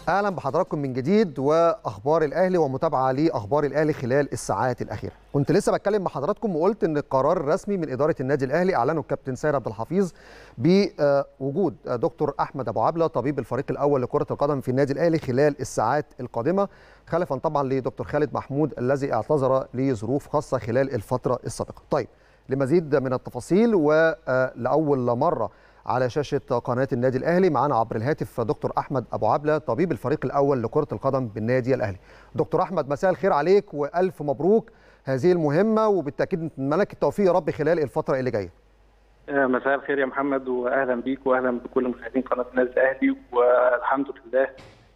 اهلا بحضراتكم من جديد واخبار الاهلي ومتابعه لاخبار الاهلي خلال الساعات الاخيره. كنت لسه بتكلم مع حضراتكم وقلت ان القرار الرسمي من اداره النادي الاهلي اعلنه الكابتن سيد عبد الحفيظ بوجود دكتور احمد ابو عبله طبيب الفريق الاول لكره القدم في النادي الاهلي خلال الساعات القادمه، خلفا طبعا لدكتور خالد محمود الذي اعتذر لظروف خاصه خلال الفتره السابقه. طيب، لمزيد من التفاصيل ولاول مره على شاشة قناة النادي الأهلي معنا عبر الهاتف دكتور أحمد أبو عبلة طبيب الفريق الأول لكرة القدم بالنادي الأهلي. دكتور أحمد، مساء الخير عليك وألف مبروك هذه المهمة، وبالتأكيد نتمنى لك التوفيق يا رب خلال الفترة اللي جاية. مساء الخير يا محمد، وأهلا بيك وأهلا بكل مشاهدين قناة النادي الأهلي، والحمد لله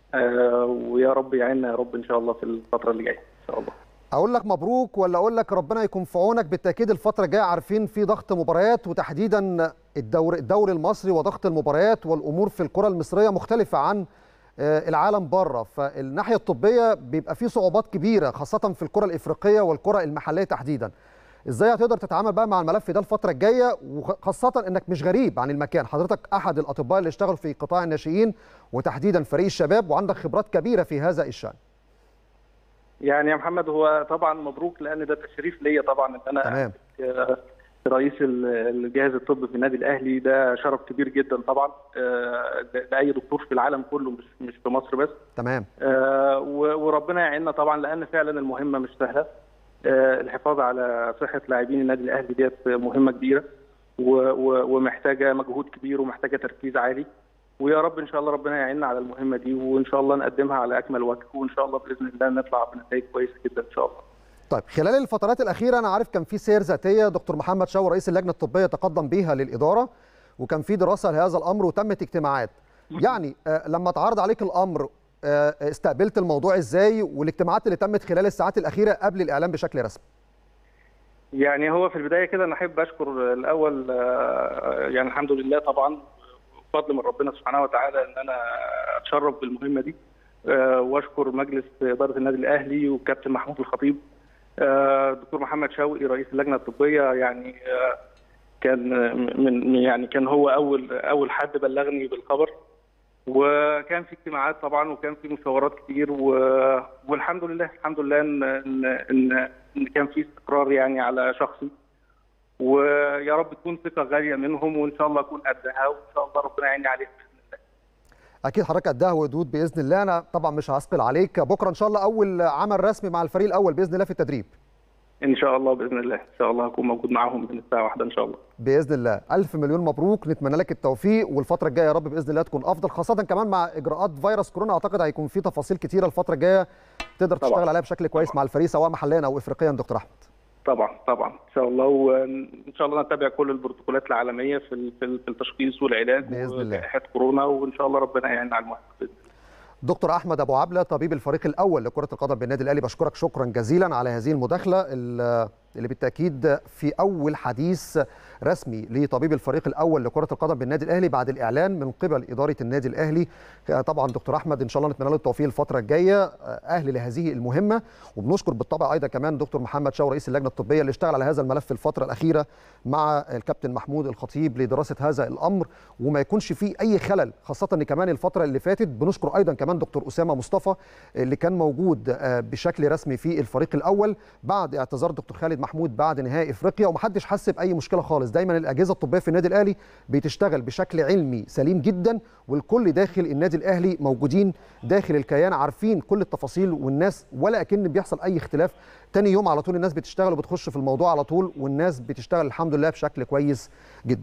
ويا رب يعيننا يا رب إن شاء الله في الفترة اللي جاية إن شاء الله. اقول لك مبروك ولا اقول لك ربنا يكون في عونك؟ بالتاكيد الفتره الجايه عارفين في ضغط مباريات، وتحديدا الدوري المصري وضغط المباريات، والامور في الكره المصريه مختلفه عن العالم بره، فالناحيه الطبيه بيبقى في صعوبات كبيره خاصه في الكره الافريقيه والكره المحليه تحديدا. ازاي هتقدر تتعامل بقى مع الملف ده الفتره الجايه، وخاصه انك مش غريب عن المكان، حضرتك احد الاطباء اللي اشتغلوا في قطاع الناشئين وتحديدا فريق الشباب، وعندك خبرات كبيره في هذا الشان. يعني يا محمد، هو طبعا مبروك لان ده تشريف ليا طبعا ان انا رئيس الجهاز الطبي في النادي الاهلي. ده شرف كبير جدا طبعا لاي دكتور في العالم كله، مش في مصر بس. تمام. وربنا يعيننا طبعا، لان فعلا المهمه مش سهله. الحفاظ على صحه لاعبين النادي الاهلي ديت مهمه كبيره ومحتاجه مجهود كبير ومحتاجه تركيز عالي، ويا رب ان شاء الله ربنا يعيننا على المهمه دي، وان شاء الله نقدمها على اكمل وجه، وان شاء الله باذن الله نطلع بنتائج كويسه جدا ان شاء الله. طيب، خلال الفترات الاخيره انا عارف كان في سير ذاتيه دكتور محمد شاور رئيس اللجنه الطبيه تقدم بيها للاداره، وكان في دراسه لهذا الامر وتمت اجتماعات. يعني لما اتعرض عليك الامر استقبلت الموضوع ازاي، والاجتماعات اللي تمت خلال الساعات الاخيره قبل الاعلان بشكل رسمي؟ يعني هو في البدايه كده انا احب اشكر الاول يعني الحمد لله طبعا فضل من ربنا سبحانه وتعالى ان انا اتشرف بالمهمه دي، واشكر مجلس اداره النادي الاهلي والكابتن محمود الخطيب، دكتور محمد شوقي رئيس اللجنه الطبيه. يعني كان هو اول حد بلغني بالخبر، وكان في اجتماعات طبعا وكان في مشاورات كتير، والحمد لله ان كان في استقرار يعني على شخصي، ويا رب تكون ثقه غاليه منهم، وان شاء الله اكون قدها، وان شاء الله ربنا يعيني عليهم باذن الله. اكيد حضرتك قدها وقدود باذن الله. انا طبعا مش هثقل عليك، بكره ان شاء الله اول عمل رسمي مع الفريق الاول باذن الله في التدريب. ان شاء الله باذن الله، ان شاء الله هكون موجود معاهم من الساعه 1 ان شاء الله باذن الله. الف مليون مبروك، نتمنى لك التوفيق، والفتره الجايه يا رب باذن الله تكون افضل، خاصه كمان مع اجراءات فيروس كورونا. اعتقد هيكون في تفاصيل كتيره الفتره الجايه تقدر تشتغل عليها بشكل كويس مع الفريق سواء محليا او افريقيا. دكتور احمد، طبعا ان شاء الله، وان شاء الله نتابع كل البروتوكولات العالميه في التشخيص والعلاج باذن الله وجائحه كورونا، وان شاء الله ربنا يعيننا على المهمه. دكتور احمد ابو عبله طبيب الفريق الاول لكره القدم بالنادي الاهلي، بشكرك شكرا جزيلا على هذه المداخله اللي بالتاكيد في اول حديث رسمي لطبيب الفريق الاول لكره القدم بالنادي الاهلي بعد الاعلان من قبل اداره النادي الاهلي. طبعا دكتور احمد ان شاء الله نتمنى له التوفيق الفتره الجايه، اهل لهذه المهمه. وبنشكر بالطبع ايضا كمان دكتور محمد شاور رئيس اللجنه الطبيه اللي اشتغل على هذا الملف في الفتره الاخيره مع الكابتن محمود الخطيب لدراسه هذا الامر، وما يكونش فيه اي خلل، خاصه ان كمان الفتره اللي فاتت بنشكر ايضا كمان دكتور اسامه مصطفى اللي كان موجود بشكل رسمي في الفريق الاول بعد اعتذار دكتور خالد محمود بعد نهائي افريقيا، ومحدش حس باي مشكله خالص. دايما الاجهزه الطبيه في النادي الاهلي بتشتغل بشكل علمي سليم جدا، والكل داخل النادي الاهلي موجودين داخل الكيان عارفين كل التفاصيل، والناس ولا اكن بيحصل اي اختلاف. تاني يوم على طول الناس بتشتغل وبتخش في الموضوع على طول، والناس بتشتغل الحمد لله بشكل كويس جدا.